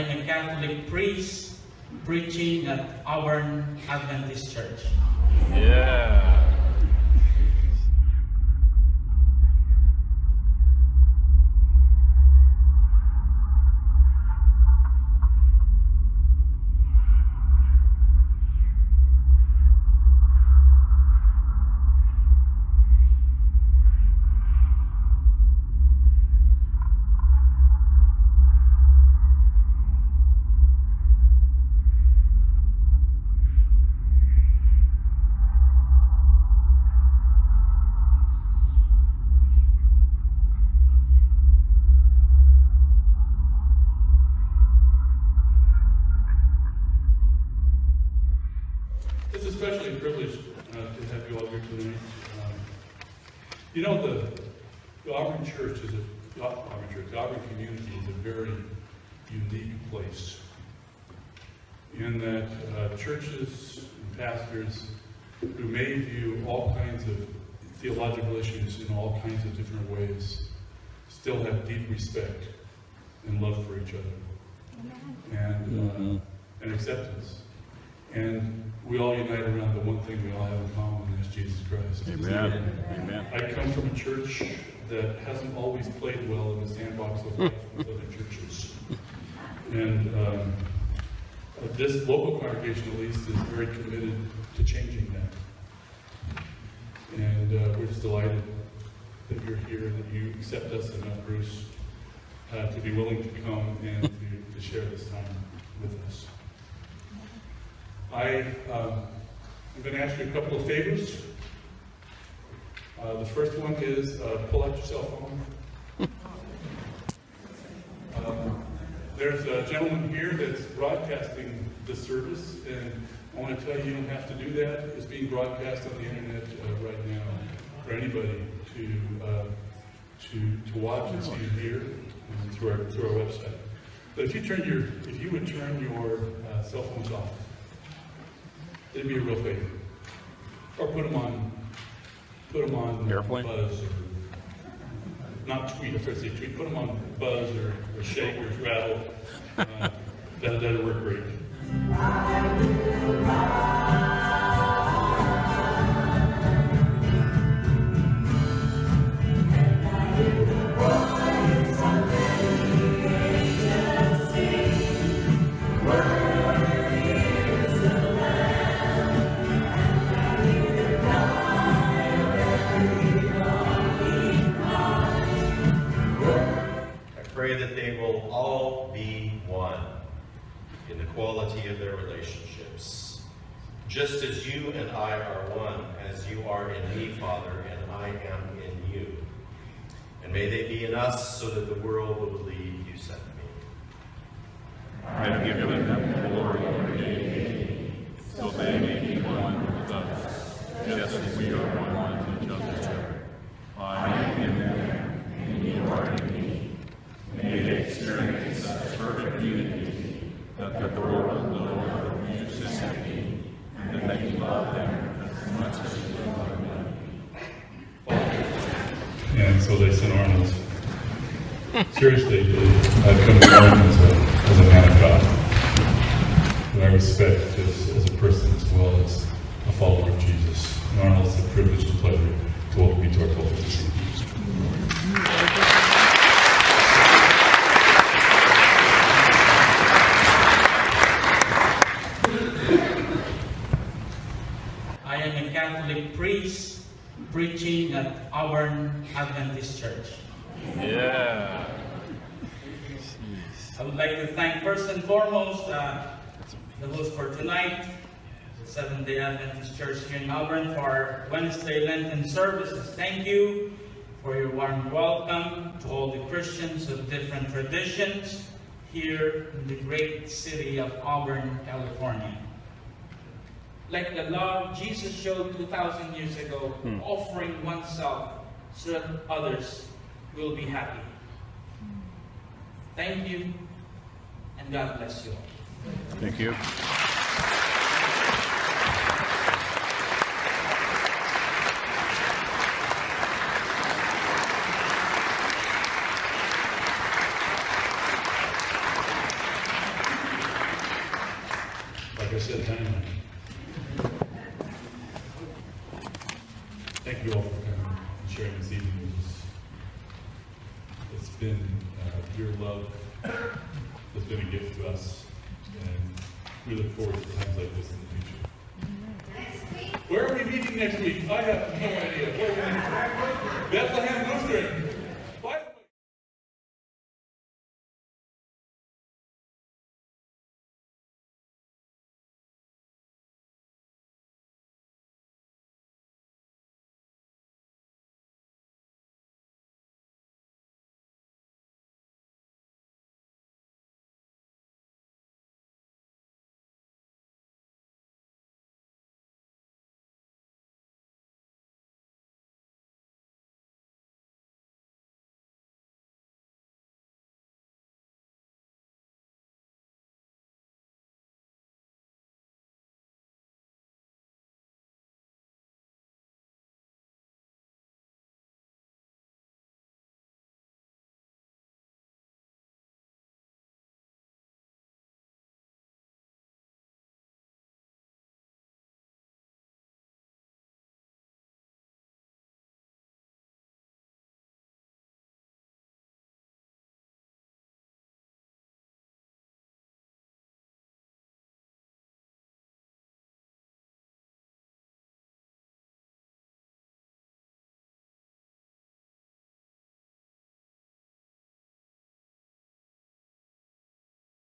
am a Catholic priest preaching at Auburn Adventist Church. Yeah. It's especially a privilege to have you all here tonight. You know, the Auburn Church is the Auburn community is a very unique place in that churches and pastors who may view all kinds of theological issues in all kinds of different ways still have deep respect and love for each other and acceptance. And we all unite around the one thing we all have in common, and that's Jesus Christ. Amen. Amen. I come from a church that hasn't always played well in the sandbox of life with other churches. And this local congregation, at least, is very committed to changing that. And we're just delighted that you're here and that you accept us enough, Bruce, to be willing to come and to share this time with us. I'm going to ask you a couple of favors. The first one is pull out your cell phone. There's a gentleman here that's broadcasting this service, and I want to tell you, you don't have to do that. It's being broadcast on the internet right now for anybody to watch and see and hear through our website. But if you would turn your cell phones off, it'd be a real favor. Or put them on Airplane? buzz, or not tweet. I was going to say tweet. Put them on buzz or shake or rattle. That'll work great. Pray that they will all be one in the quality of their relationships. Just as you and I are one, as you are in me, Father, and I am in you. And may they be in us, so that the world will believe you sent me. I have given them glory and deity, so they may be one with us, just as we are one with each other. I am in them, and you are in me. May they experience such perfect unity that the world will know that you sent me, and that you love them as much as you love me. And so they sent Arnold. Seriously, I've come to Arnold as a man of God, who I respect as a person as well as a follower of Jesus. And Arnold, it's a privilege and pleasure to welcome you to our culture this evening. I am a Catholic priest preaching at Auburn Adventist Church. Yeah. I would like to thank first and foremost the host for tonight, the Seventh-day Adventist Church here in Auburn, for our Wednesday Lenten services. Thank you for your warm welcome to all the Christians of different traditions here in the great city of Auburn, California. Like the love Jesus showed 2,000 years ago, offering oneself so that others will be happy. Thank you, and God bless you all. Thank you. said dynamite. Thank you all for coming and sharing this evening with us. It's been your love has been a gift to us, and we look forward to times like this in the future. Where are we meeting next week? I have no idea. Bethlehem Lutheran.